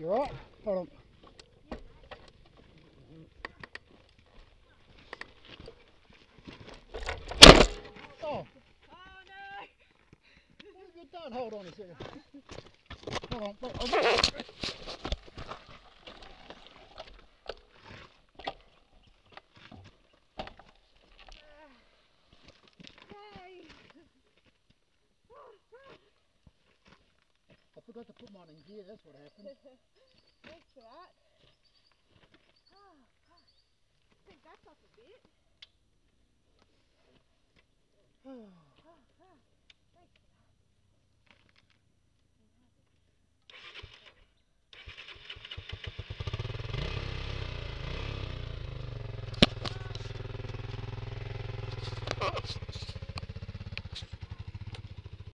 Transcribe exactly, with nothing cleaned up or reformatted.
You alright? Hold on. Oh. Oh no! What have you done? Hold on a second. Hold on. Hold on. I forgot to put mine in gear, that's what happened. Thanks for that. Oh, I think that's up a bit. Oh, oh, thanks for that.